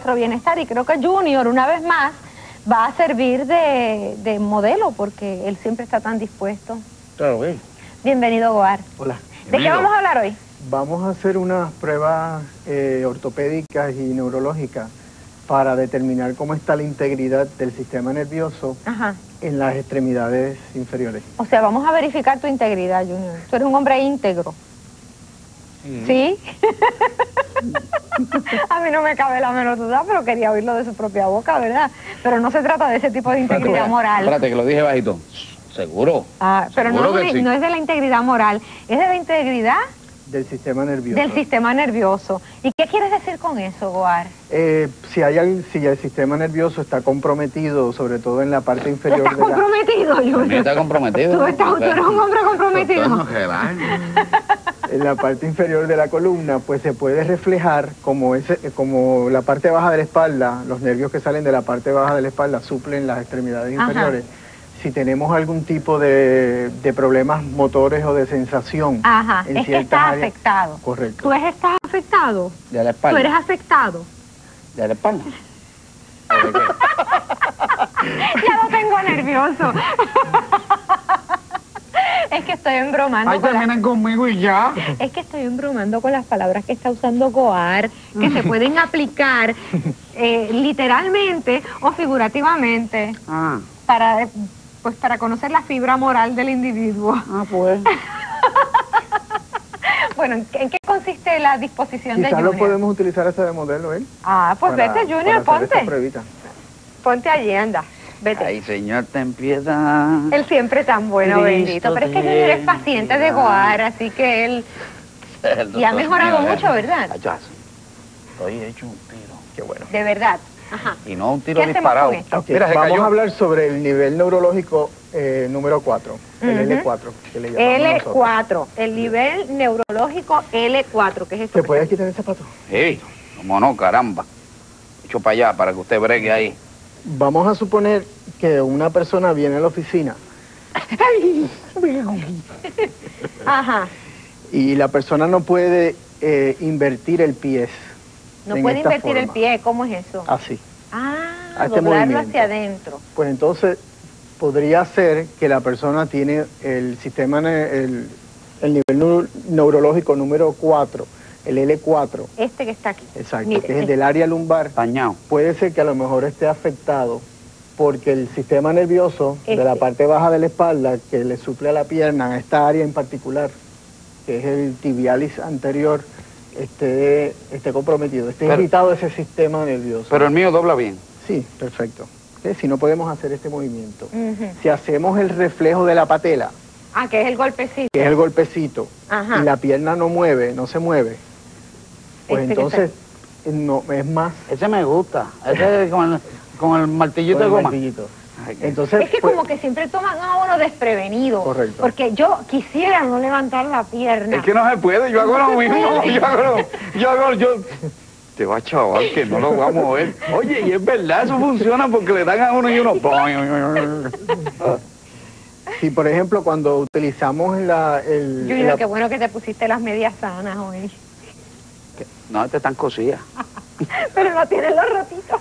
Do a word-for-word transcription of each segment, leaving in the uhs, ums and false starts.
nuestro bienestar, y creo que Junior, una vez más, va a servir de, de modelo, porque él siempre está tan dispuesto. Claro, bien. Bienvenido, Goar. Hola. ¿De qué vamos a hablar hoy? Vamos a hacer unas pruebas eh, ortopédicas y neurológicas para determinar cómo está la integridad del sistema nervioso Ajá. en las extremidades inferiores. O sea, vamos a verificar tu integridad, Junior. Tú eres un hombre íntegro. ¿Sí? ¿Sí? A mí no me cabe la menor duda, pero quería oírlo de su propia boca, ¿verdad? Pero no se trata de ese tipo de integridad espérate, moral. Espérate, que lo dije bajito. ¿Seguro? Ah, pero no, ¿Seguro es, que sí? no es de la integridad moral, es de la integridad Del sistema nervioso. del sistema nervioso. ¿Y qué quieres decir con eso, Goar? Eh, si, hay, al- si el sistema nervioso está comprometido, sobre todo en la parte inferior ¿Estás de la... comprometido, Junior? ¿Está comprometido? ¿Tú, estás, tú eres un hombre comprometido? en la parte inferior de la columna, pues se puede reflejar como, ese, como la parte baja de la espalda, los nervios que salen de la parte baja de la espalda suplen las extremidades Ajá. inferiores. Si tenemos algún tipo de, de problemas motores o de sensación Ajá, en es que ciertas estás áreas- afectado. Correcto. ¿Tú eres, estás afectado? ¿De la ¿Tú espalda? eres afectado? ¿De la espalda? ¿O de qué? Ya lo tengo nervioso. Es que estoy embromando. Ay, con las- terminan conmigo y ya. Es que estoy embromando con las palabras que está usando Goar, que se pueden aplicar eh, literalmente o figurativamente Ah, para, pues, para conocer la fibra moral del individuo. ah, pues. Bueno, ¿en qué, en qué consiste la disposición de Quizás Junior? lo podemos utilizar hasta de modelo, ¿eh? Ah, pues Para- vete, Junior, para hacer ponte. esta pruebita. Ponte allí, anda. Vete. Ay, señor, te empieza. Él siempre tan bueno, Cristo bendito. Pero es que Junior es paciente de Goar, así que él... Y ha mejorado mucho, ¿verdad? Ay, ya, estoy hecho un tiro. Qué bueno. De verdad. Ajá. Y no un tiro ¿Qué hacemos disparado. con esto? Ok, Mira, se vamos cayó. a hablar sobre el nivel neurológico eh, número cuatro, el Ujú. L cuatro, que le llamamos L nosotros. cuatro, el nivel neurológico L cuatro, ¿qué es eso? ¿Te puedes quitar el zapato? Sí, cómo no, caramba. Echo para allá para que usted bregue ahí. Vamos a suponer que una persona viene a la oficina Ajá. y la persona no puede eh, invertir el pie. No en puede esta invertir el forma. pie, ¿cómo es eso? Así. Ah, a este doblarlo movimiento. hacia adentro. Pues entonces podría ser que la persona tiene el sistema, ne- el, el nivel neu- neurológico número cuatro, el L cuatro, Este que está aquí. exacto, Mire, que es el este. del área lumbar. Dañado. Puede ser que a lo mejor esté afectado porque el sistema nervioso de la Este. parte baja de la espalda que le suple a la pierna, a esta área en particular, que es el tibialis anterior, esté, esté comprometido, esté Pero- irritado ese sistema nervioso. Pero el mío dobla bien. Sí, perfecto. ¿Eh? Si no podemos hacer este movimiento. Ujú. Si hacemos el reflejo de la patela, Ah, que es el golpecito. que es el golpecito, Ajá. y la pierna no mueve, no se mueve, pues Este que entonces no, es más Ese me gusta. Ese con el, con el martillito con el de goma. martillito. Ay, qué- Entonces, Es que pues, como que siempre toman a uno desprevenido. Correcto. Porque yo quisiera no levantar la pierna. Es que no se puede, yo hago lo mismo, yo hago lo, yo hago, yo... Te va, chaval, que no lo voy a mover. Oye, y es verdad, eso funciona porque le dan a uno y uno... si por ejemplo cuando utilizamos la, el, Junior, la- qué bueno que te pusiste las medias sanas hoy. No, este están cosidas. Pero no tienes los rotitos.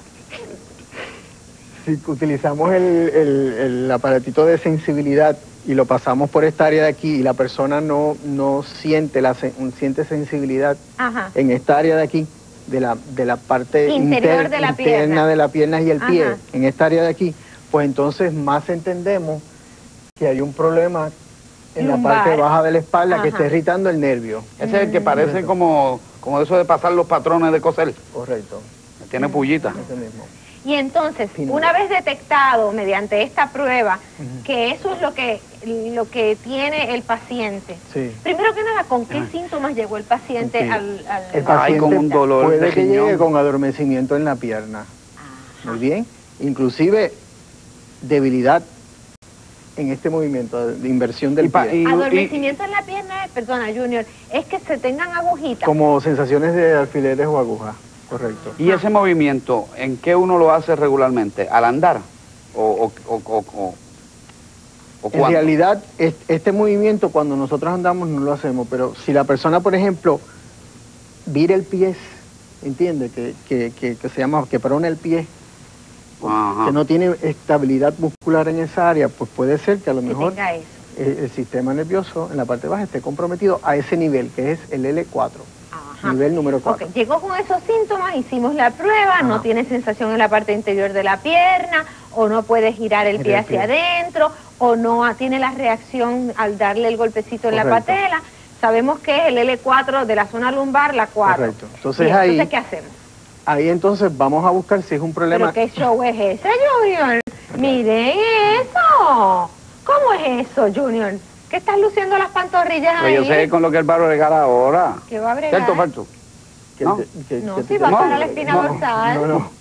si utilizamos el, el- el aparatito de sensibilidad y lo pasamos por esta área de aquí y la persona no, no siente, la, sen- siente sensibilidad Ajá. en esta área de aquí, de la, de la parte Interior inter- de la interna pierna. de la pierna y el pie, Ajá. en esta área de aquí, pues entonces más entendemos que hay un problema en Lumbar. la parte baja de la espalda que Ajá. está irritando el nervio. Ese es el que parece como, como eso de pasar los patrones de coser. Correcto, Tiene pullita. ese mismo. Y entonces, Fin. una vez detectado mediante esta prueba Ujú. que eso es lo que, lo que tiene el paciente, Sí. primero que nada, ¿con qué Ajá. síntomas llegó el paciente Sí. al, al- El Ay, paciente con un dolor puede de que llegue riñón. con adormecimiento en la pierna. Ajá. Muy bien. Inclusive debilidad en este movimiento de inversión del Y pa- pie. y- Adormecimiento en la pierna, perdona, Junior, es que se tengan agujitas. Como sensaciones de alfileres o agujas. Correcto. Y ese movimiento, ¿en qué uno lo hace regularmente? ¿Al andar? ¿O, o, o, o, o- o En cuándo? realidad, es- este movimiento cuando nosotros andamos no lo hacemos, pero si la persona, por ejemplo, vira el pie entiende, que, que, que, que se llama quebrona el pie, Ajá. que no tiene estabilidad muscular en esa área, pues puede ser que a lo Que mejor tenga eso. el, el sistema nervioso en la parte baja esté comprometido a ese nivel, que es el L cuatro, Ajá. nivel número cuatro. Ok, llegó con esos síntomas, hicimos la prueba, Ajá. no tiene sensación en la parte interior de la pierna, o no puede girar el pie Girar el hacia pie. adentro, o no ah, tiene la reacción al darle el golpecito en la Correcto. patela. Sabemos que es el L cuatro de la zona lumbar, la cuatro. Correcto. Entonces Bien, ahí- entonces, ¿qué hacemos? Ahí entonces vamos a buscar si es un problema. ¿Pero qué show es ese, Junior? Miren eso. ¿Cómo es eso, Junior? ¿Qué estás luciendo las pantorrillas Pues ahí? yo sé con lo que el va a bregar ahora. ¿Qué va a bregar? ¿Cierto, Falso? que- No. que- que- No, que si te- va No, para la espina no, dorsal. No, no.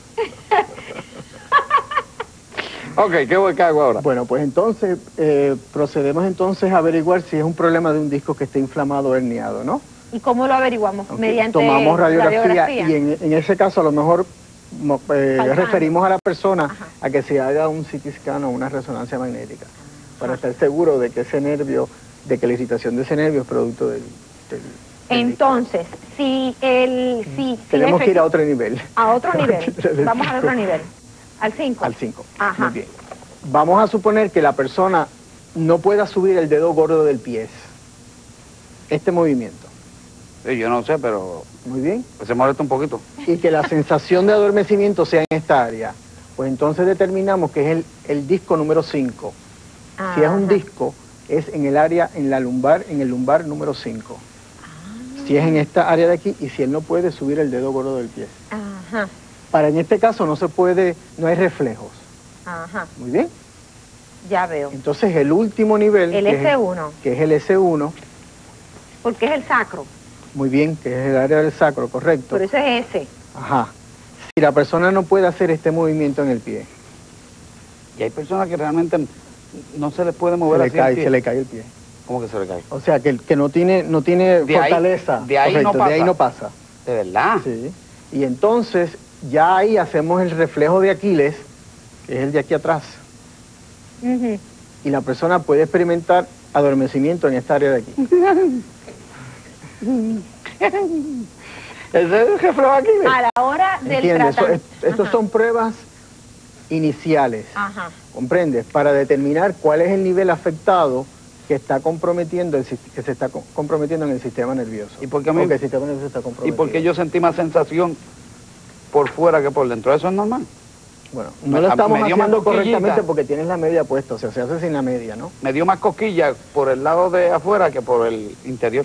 Ok, ¿qué voy que hago ahora? Bueno, pues entonces eh, procedemos entonces a averiguar si es un problema de un disco que esté inflamado o herniado, ¿no? ¿Y cómo lo averiguamos? Ok, Mediante tomamos radiografía, radiografía. y en, en ese caso a lo mejor mo- eh, Palpando. referimos a la persona Ajá. a que se haga un C T scan o una resonancia magnética para estar seguro de que ese nervio, de que la irritación de ese nervio es producto del, del- del Entonces, si el... Si, disco. si Tenemos que ir a efecti- otro nivel. a otro nivel. Del Vamos al disco. otro nivel. Al cinco. Al cinco. Ajá. Muy bien. Vamos a suponer que la persona no pueda subir el dedo gordo del pie. Este movimiento. Sí, yo no sé, pero Muy bien. pues se molesta un poquito. Y que la sensación de adormecimiento sea en esta área. Pues entonces determinamos que es el, el disco número cinco. Si es un Ajá. disco, es en el área, en la lumbar, en el lumbar número cinco. Si es en esta área de aquí y si él no puede subir el dedo gordo del pie. Ajá. Para en este caso no se puede, no hay reflejos. Ajá. Muy bien. Ya veo. Entonces el último nivel, El que es- S uno. que es el S uno, Porque es el sacro. muy bien, que es el área del sacro, correcto. Por eso es ese. Ajá. Si la persona no puede hacer este movimiento en el pie, Y hay personas que realmente no se les puede se mover le, así el cae, pie. se le cae el pie. ¿Cómo que se le cae? O sea, que, el que no tiene, no tiene De ahí- fortaleza. de ahí no correcto, de ahí pasa. no pasa. ¿De verdad? Sí. Y entonces ya ahí hacemos el reflejo de Aquiles, que es el de aquí atrás. Ujú. Y la persona puede experimentar adormecimiento en esta área de aquí. ¿Ese es el reflejo aquí? A la hora del ¿Entiendes? Eso- tratamiento. es- Estos Ajá. son pruebas iniciales. Ajá. ¿Comprendes? Para determinar cuál es el nivel afectado que está comprometiendo el, sis- que se está co- comprometiendo en el sistema nervioso. ¿Y por qué a mí- O que el sistema nervioso está ¿Y comprometido. por qué yo sentí más sensación por fuera que por dentro? ¿Eso es normal? Bueno, Me- no lo a- estamos me dio más haciendo cosquillita. correctamente porque tienes la media puesta, o sea, se hace sin la media, ¿no? Me dio más cosquilla por el lado de afuera que por el interior.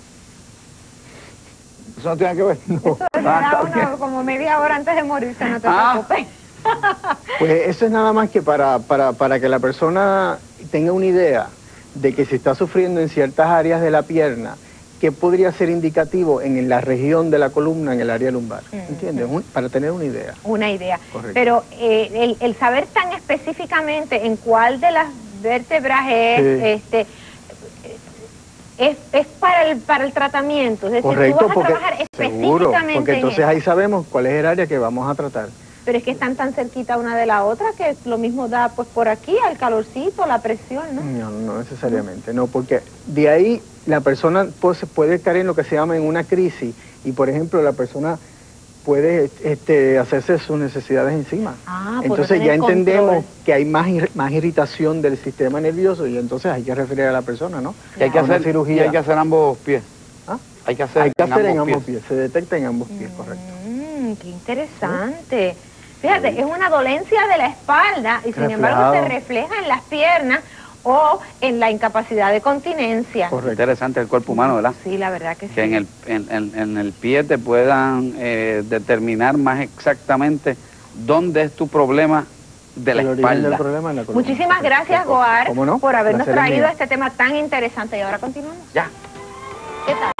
¿Eso no tiene que ver? Eso le da uno como media hora antes de morirse, no te Ah. preocupes. Pues eso es nada más que para, para, para que la persona tenga una idea de que si está sufriendo en ciertas áreas de la pierna, que podría ser indicativo en la región de la columna, en el área lumbar. ¿Entiendes? Un- para tener una idea. Una idea. Correcto. Pero eh, el, el saber tan específicamente en cuál de las vértebras es, Sí. este, es, es para el para el tratamiento. Es decir, Correcto, tú vas a porque trabajar seguro, específicamente porque en entonces eso. ahí sabemos cuál es el área que vamos a tratar. Pero es que están tan cerquita una de la otra que lo mismo da pues por aquí, al calorcito, la presión, ¿no? No, no necesariamente, no, porque de ahí la persona pues, puede caer en lo que se llama en una crisis y, por ejemplo, la persona puede este, hacerse sus necesidades encima. Ah, por no entonces ya tener entendemos control. que hay más, ir- más irritación del sistema nervioso y entonces hay que referir a la persona, ¿no? Y hay que A una hacer, cirugía. y hay que hacer ambos pies. ¿Ah? Hay que hacer, Hay que hacer en ambos pies. pies, se detecta en ambos pies, correcto. Mm, qué interesante. Fíjate, es una dolencia de la espalda y sin embargo Reflejado. se refleja en las piernas o en la incapacidad de continencia. Correcto. Interesante el cuerpo humano, ¿verdad? Sí, la verdad que sí. Que en el, en, en- en el pie te puedan eh, determinar más exactamente dónde es tu problema de la El origen del espalda. problema en la columna. Muchísimas gracias, Goar, ¿Cómo no? por habernos Placer es traído mío. este tema tan interesante. Y ahora continuamos. Ya. ¿Qué tal?